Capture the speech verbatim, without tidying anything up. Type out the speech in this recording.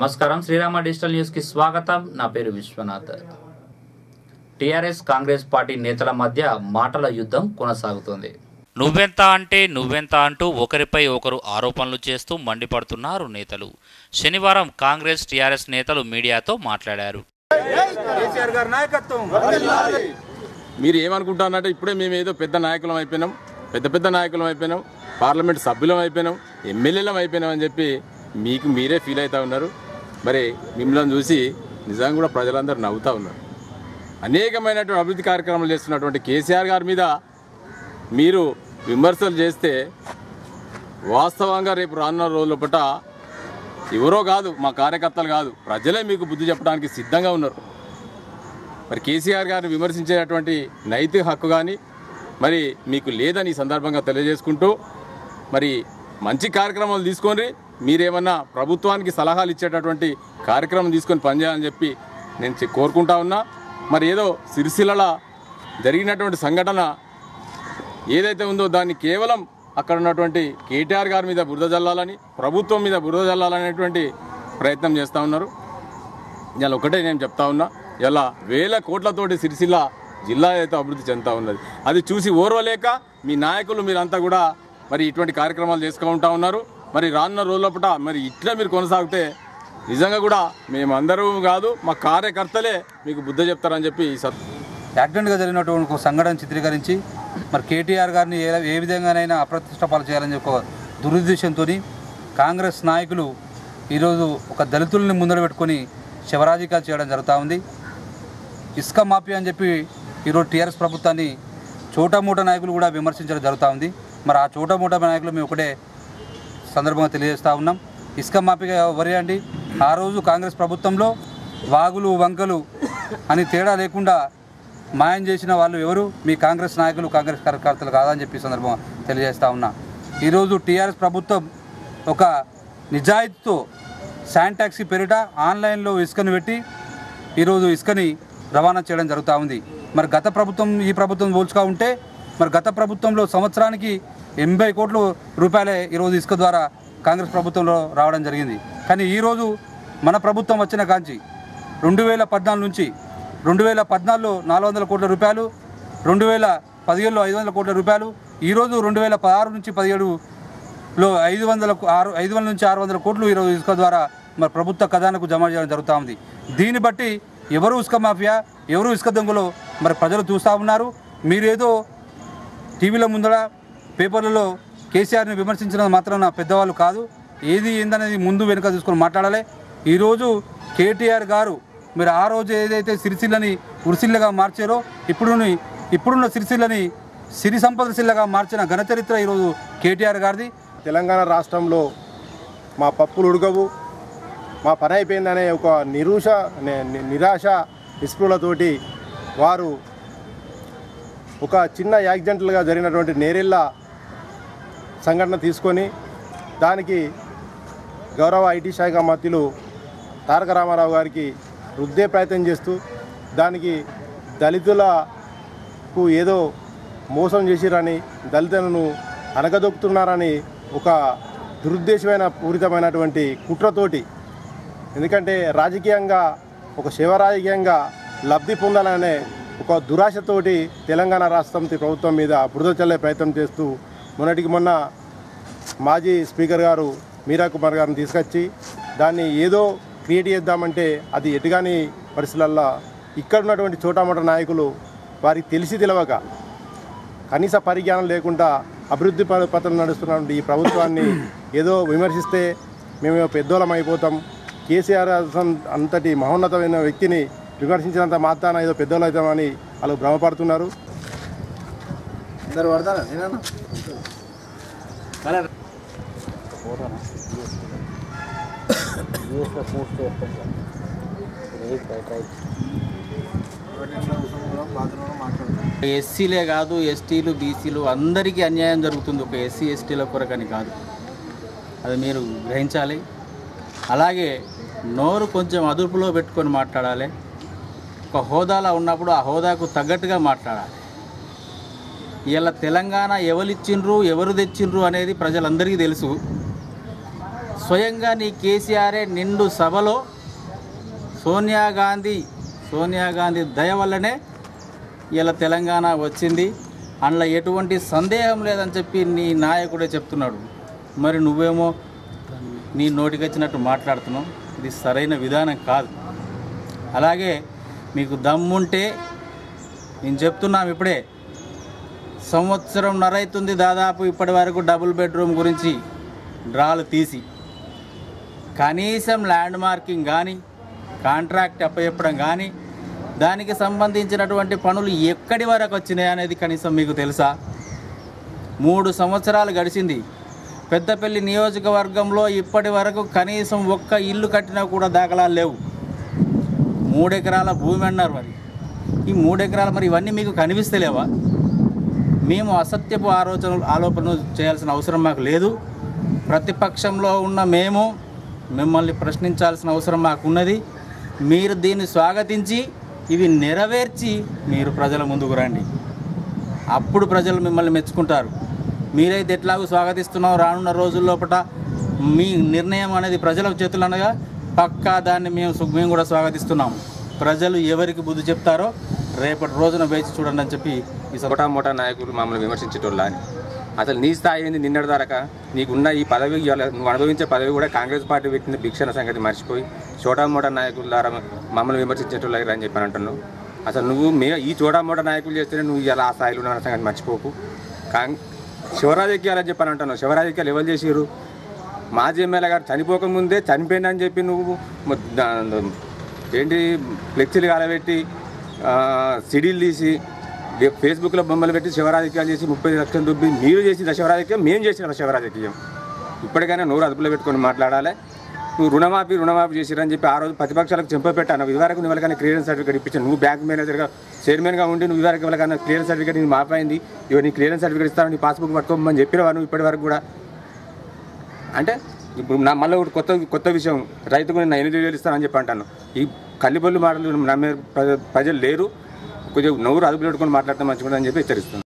నమస్కారం Srirama digital news కి స్వాగతం. నా పేరు విశ్వనాథ్. టీఆర్ఎస్ కాంగ్రెస్ పార్టీ నేతల మధ్య మాటల యుద్ధం కొనసాగుతోంది. నువ్వెంత అంటే నువ్వెంత అంటూ ఒకరిపై ఒకరు ఆరోపణలు చేస్తూ మండిపడుతున్నారు నేతలు. శనివారం కాంగ్రెస్ టీఆర్ఎస్ నేతలు మీడియాతో మాట్లాడారు. మీరు ఏమనుకుంటారంటే ఇప్పుడే మేము ఏదో పెద్ద నాయకులం అయిపోయినాం, పెద్ద పెద్ద నాయకులం అయిపోయినాం, పార్లమెంట్ సభ్యులం అయిపోయినాం, ఎమ్మెల్యేలం అయిపోయినాం అని చెప్పి మీకు మీరే ఫీల్ అవుతూ ఉన్నారు. మరి మిమ్మల్ని చూసి నిజంగా కూడా ప్రజలందరూ నవ్వుతూ ఉన్నారు. అనేకమైనటువంటి అభివృద్ధి కార్యక్రమాలు చేస్తున్నటువంటి కేసీఆర్ గారి మీద మీరు విమర్శలు చేస్తే వాస్తవంగా రేపు రానున్న రోజుల పట్ల ఎవరో కాదు, మా కార్యకర్తలు కాదు, ప్రజలే మీకు బుద్ధి చెప్పడానికి సిద్ధంగా ఉన్నారు. మరి కేసీఆర్ గారిని విమర్శించేటటువంటి నైతిక హక్కు కానీ మరి మీకు లేదని ఈ సందర్భంగా తెలియజేసుకుంటూ మరి మంచి కార్యక్రమాలు తీసుకొని మీరేమన్నా ప్రభుత్వానికి సలహాలు ఇచ్చేటటువంటి కార్యక్రమం తీసుకొని పనిచేయాలని చెప్పి నేను కోరుకుంటా ఉన్నా. మరి ఏదో సిరిసిల్ల జరిగినటువంటి సంఘటన ఏదైతే ఉందో దాన్ని కేవలం అక్కడ ఉన్నటువంటి కేటీఆర్ గారి మీద బురద జల్లాలని, ప్రభుత్వం మీద బురద జల్లాలనేటువంటి ప్రయత్నం చేస్తూ ఉన్నారు. ఇలా ఒకటే నేను చెప్తా ఉన్నా, ఇలా వేల కోట్లతోటి సిరిసిల్ల జిల్లా అయితే అభివృద్ధి చెందుతూ ఉన్నది. అది చూసి ఓర్వలేక మీ నాయకులు మీరంతా కూడా మరి ఇటువంటి కార్యక్రమాలు చేసుకుంటూ ఉన్నారు. మరి రానున్న రోజులపట మరి ఇట్లా మీరు కొనసాగితే నిజంగా కూడా మేమందరూ కాదు, మా కార్యకర్తలే మీకు బుద్ధి చెప్తారని చెప్పి యాక్సిడెంట్గా జరిగినటువంటి ఒక సంఘటన చిత్రీకరించి మరి కేటీఆర్ గారిని ఏ ఏ విధంగానైనా అప్రతిష్ట పాలు చేయాలని ఒక దురుద్దేశంతో కాంగ్రెస్ నాయకులు ఈరోజు ఒక దళితుల్ని ముందర పెట్టుకొని శివరాజకీయాలు చేయడం జరుగుతూ ఉంది. ఇసుక మాఫియా అని చెప్పి ఈరోజు టీఆర్ఎస్ ప్రభుత్వాన్ని చోటామూట నాయకులు కూడా విమర్శించడం జరుగుతూ ఉంది. మరి ఆ చోటామూట నాయకులు మేము ఒకటే సందర్భంగా తెలియజేస్తూ ఉన్నాం. ఇసుక మాఫియా ఎవరే అండి? ఆ రోజు కాంగ్రెస్ ప్రభుత్వంలో వాగులు వంకలు అని తేడా లేకుండా మాయం చేసిన వాళ్ళు ఎవరు? మీ కాంగ్రెస్ నాయకులు, కాంగ్రెస్ కార్యకర్తలు కాదని చెప్పి సందర్భంగా తెలియజేస్తూ ఉన్నా. ఈరోజు టీఆర్ఎస్ ప్రభుత్వం ఒక నిజాయితీతో శాండ్ ట్యాక్సీ పేరిట ఆన్లైన్లో ఇసుకను పెట్టి ఈరోజు ఇసుకని రవాణా చేయడం జరుగుతూ ఉంది. మరి గత ప్రభుత్వం ఈ ప్రభుత్వం పోల్చుగా ఉంటే మరి గత ప్రభుత్వంలో సంవత్సరానికి ఎనభై కోట్ల రూపాయలే ఈరోజు ఇసుక ద్వారా కాంగ్రెస్ ప్రభుత్వంలో రావడం జరిగింది. కానీ ఈరోజు మన ప్రభుత్వం వచ్చిన కాంచి రెండు వేల పద్నాలుగు నుంచి రెండు వేల పద్నాలుగులో నాలుగు వందల కోట్ల రూపాయలు, రెండు వేల పదిహేడులో ఐదు వందల కోట్ల రూపాయలు, ఈరోజు రెండు వేల పదహారు నుంచి పదిహేడులో ఐదు వందల ఆరు ఐదు వందల నుంచి ఆరు వందల కోట్లు ఈరోజు ఇసుక ద్వారా మరి ప్రభుత్వ ఖజానాకు జమ చేయడం జరుగుతూ ఉంది. దీన్ని బట్టి ఎవరు ఇసుక మాఫియా, ఎవరు ఇసుక దొంగలు మరి ప్రజలు చూస్తూ ఉన్నారు. మీరేదో టీవీల ముందర పేపర్లలో కేసీఆర్ని విమర్శించడం మాత్రం పెద్దవాళ్ళు కాదు, ఏది ఏందనేది ముందు వెనుక తీసుకొని మాట్లాడాలి. ఈరోజు కేటీఆర్ గారు మీరు ఆ రోజు ఏదైతే సిరిసిల్లని ఉరిసిల్లగా మార్చారో ఇప్పుడు ఇప్పుడున్న సిరిసిల్లని సిరి సంపద సిల్లగా మార్చిన ఘనచరిత్ర ఈరోజు కేటీఆర్ గారిది. తెలంగాణ రాష్ట్రంలో మా పప్పులు ఉడకవు, మా పని అయిపోయిందనే ఒక నిరూష నిరాశ నిస్పృహలతోటి వారు ఒక చిన్న యాక్సిడెంట్లుగా జరిగినటువంటి నేరెళ్ళ సంఘటన తీసుకొని దానికి గౌరవ ఐటీ శాఖ మంత్రులు తారక రామారావు గారికి రుద్దే ప్రయత్నం చేస్తూ దానికి దళితులకు ఏదో మోసం చేసిరని, దళితులను అనగదొక్కుతున్నారని ఒక దురుద్దేశమైన పూరితమైనటువంటి కుట్రతోటి, ఎందుకంటే రాజకీయంగా ఒక శివరాజకీయంగా లబ్ధి పొందాలనే ఒక దురాశతోటి తెలంగాణ రాష్ట్రం ప్రభుత్వం మీద బురద చల్లే ప్రయత్నం చేస్తూ మొన్నటికి మొన్న మాజీ స్పీకర్ గారు మీరా కుమార్ గారిని తీసుకొచ్చి దాన్ని ఏదో క్రియేట్ చేద్దామంటే అది ఎటుగాని పరిస్థితులలో ఇక్కడ ఉన్నటువంటి చోటామోట నాయకులు వారికి తెలిసి తెలవక కనీస పరిజ్ఞానం లేకుండా అభివృద్ధి పథకం నడుస్తున్నటువంటి ఈ ప్రభుత్వాన్ని ఏదో విమర్శిస్తే మేము పెద్దోళం అయిపోతాం, కేసీఆర్ అంతటి మహోన్నతమైన వ్యక్తిని విమర్శించినంత మాత్రాన ఏదో పెద్దోళ్ళు అవుతామని వాళ్ళు భ్రమపడుతున్నారు. ఎస్సీలే కాదు, ఎస్టీలు బీసీలు అందరికీ అన్యాయం జరుగుతుంది, ఒక ఎస్సీ ఎస్టీల కొరకని కాదు, అది మీరు గ్రహించాలి. అలాగే నోరు కొంచెం అదుపులో పెట్టుకొని మాట్లాడాలి. ఒక హోదాలో ఉన్నప్పుడు ఆ హోదాకు తగ్గట్టుగా మాట్లాడాలి. ఇలా తెలంగాణ ఎవరు ఇచ్చిండ్రు ఎవరు తెచ్చిండ్రు అనేది ప్రజలందరికీ తెలుసు. సో స్వయంగా నీ కేసీఆరే నిండు సభలో సోనియా గాంధీ సోనియా గాంధీ దయ వల్లనే ఇలా తెలంగాణ వచ్చింది, అందులో ఎటువంటి సందేహం లేదని చెప్పి నీ నాయకుడే చెప్తున్నాడు. మరి నువ్వేమో నీ నోటికి వచ్చినట్టు మాట్లాడుతున్నావు. ఇది సరైన విధానం కాదు. అలాగే మీకు దమ్ముంటే నేను చెప్తున్నాం, ఇప్పుడే సంవత్సరం నరైతుంది దాదాపు ఇప్పటి వరకు డబుల్ బెడ్రూమ్ గురించి డ్రాలు తీసి, కనీసం ల్యాండ్ మార్కింగ్ కానీ కాంట్రాక్ట్ అప్పచెప్పడం కానీ దానికి సంబంధించినటువంటి పనులు ఎక్కడి వరకు వచ్చినాయి అనేది కనీసం మీకు తెలుసా? మూడు సంవత్సరాలు గడిచింది. పెద్దపల్లి నియోజకవర్గంలో ఇప్పటి వరకు కనీసం ఒక్క ఇల్లు కట్టినా కూడా దాఖలాలు లేవు. మూడెకరాల భూమి అన్నారు. మరి ఈ మూడెకరాలు మరి ఇవన్నీ మీకు కనిపిస్తలేవా? మేము అసత్యపు ఆలోచనలు ఆలోచనలు చేయాల్సిన అవసరం మాకు లేదు. ప్రతిపక్షంలో ఉన్న మేము మిమ్మల్ని ప్రశ్నించాల్సిన అవసరం మాకున్నది. మీరు దీన్ని స్వాగతించి ఇవి నెరవేర్చి మీరు ప్రజల ముందుకు రండి. అప్పుడు ప్రజలు మిమ్మల్ని మెచ్చుకుంటారు. మీరైతే ఎట్లాగూ స్వాగతిస్తున్నావు, రానున్న రోజుల్లోపట మీ నిర్ణయం అనేది ప్రజల చేతులు అనగా పక్కా దాన్ని మేము మేము కూడా స్వాగతిస్తున్నాం. ప్రజలు ఎవరికి బుద్ధి చెప్తారో రేపటి రోజున వేచి చూడండి అని చెప్పి ఈ మోటా మోటా నాయకులు మమ్మల్ని విమర్శించేటోళ్ళ అని. అసలు నీ స్థాయి ఏంది? నిన్నటి దాకా నీకున్న ఈ పదవి, నువ్వు అనుభవించే పదవి కూడా కాంగ్రెస్ పార్టీ పెట్టిన భిక్షణ సంగతి మర్చిపోయి చోటా మోటా నాయకుల ద్వారా మమ్మల్ని విమర్శించేటోళ్ళు అని చెప్పని అంటున్నావు. అసలు నువ్వు మే ఈ చోటా మోటా నాయకులు చేస్తేనే నువ్వు ఇలా ఆ స్థాయిలో ఉన్న సంగతి మర్చిపోకు. కాంగ్ శివరాజకీయాలని చెప్పని అంటున్నావు. శివరాజకీయాలు ఎవరు చేసిరు? మాజీ ఎమ్మెల్యే గారు చనిపోకముందే చనిపోయినా అని చెప్పి నువ్వు ఏంటి ఫ్లెక్సీలు కాలబెట్టి సిడీలు తీసి ఫేస్బుక్లో బొమ్మలు పెట్టి శివరాజకీయాలు చేసి ముప్పై లక్షలు దుబ్బి మీరు చేసిన శివరాజకీయం, మేము చేసిన శివరాజకీయం. ఇప్పటికైనా నోరు అదుపులో పెట్టుకొని మాట్లాడాలి. నువ్వు రుణమాఫీ రుణమాఫీ చేసిరని చెప్పి ఆ రోజు ప్రతిపక్షాలకు చెంపపెట్టాను. ఇదివరకు నువ్వు ఎవరికైనా క్లియరెన్స్ సర్టిఫికేట్ ఇప్పించాను. నువ్వు బ్యాంక్ మేనేజర్గా చైర్మన్గా ఉండి నువ్వు ఇదివరకు ఎవరికైనా క్లియరెన్స్ సర్టిఫికేట్ నీ మాపైంది, ఇవి నీ క్లియరెన్స్ సర్టిఫికేట్ ఇస్తాను, నీ పాస్బుక్ పట్టుకోమని చెప్పినవా నువ్వు ఇప్పటి వరకు కూడా? అంటే ఇప్పుడు నా మళ్ళీ ఒకటి కొత్త కొత్త విషయం, రైతుకు నేను ఎనిమిది వేలు ఇస్తానని చెప్పి అంటాను. ఈ కల్లిబొల్లు మాటలు నమ్మే ప్రజలు లేరు. కొంచెం నవ్వురు అదుపు పెట్టుకొని మాట్లాడటం మంచిగా అని చెప్పి హెచ్చరిస్తున్నాను.